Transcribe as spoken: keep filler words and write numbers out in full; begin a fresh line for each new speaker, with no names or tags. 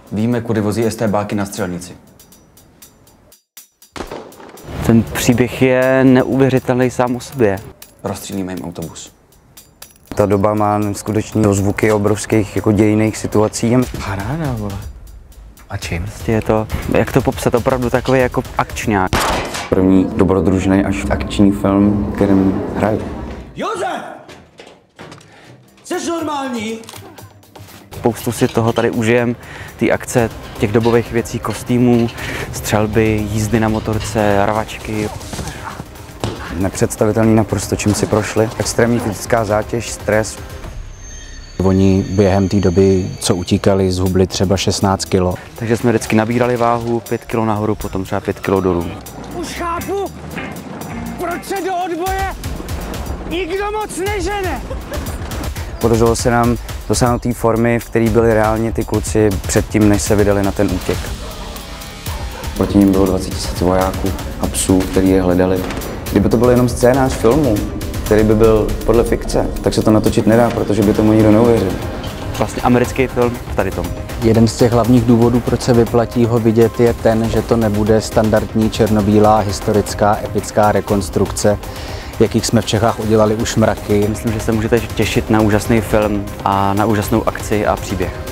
Víme, kudy vozí estébáky na střelnici.
Ten příběh je neuvěřitelný sám o sobě.
Rozstřílíme jim autobus.
Ta doba má skutečně dozvuky obrovských jako dějinných situací.
Paráda, vole. A čím?
Prostě je to, jak to popsat, opravdu takový jako akčňák.
První dobrodružný až akční film, kterým hraju.
Josef! Jsi normální?
Spoustu si toho tady užijem, ty akce, těch dobových věcí, kostýmů, střelby, jízdy na motorce, rvačky.
Nepředstavitelný naprosto, čím si prošli. Extrémní fyzická zátěž, stres.
Oni během té doby, co utíkali, zhubli třeba šestnáct kilo.
Takže jsme vždycky nabírali váhu, pět kilo nahoru, potom třeba pět kilo dolů.
Už chápu, proč se do odboje nikdo moc nežene.
Podařilo se nám dosáhnout té formy, v které byli reálně ty kluci předtím, než se vydali na ten útěk. Proti nim bylo dvacet tisíc vojáků a psů, který je hledali. Kdyby to byl jenom scénář filmu, který by byl podle fikce, tak se to natočit nedá, protože by tomu nikdo neuvěřil.
Vlastně americký film v tady tom.
Jeden z těch hlavních důvodů, proč se vyplatí ho vidět, je ten, že to nebude standardní černobílá historická epická rekonstrukce, jakých jsme v Čechách udělali už mraky.
Myslím, že se můžete těšit na úžasný film a na úžasnou akci a příběh.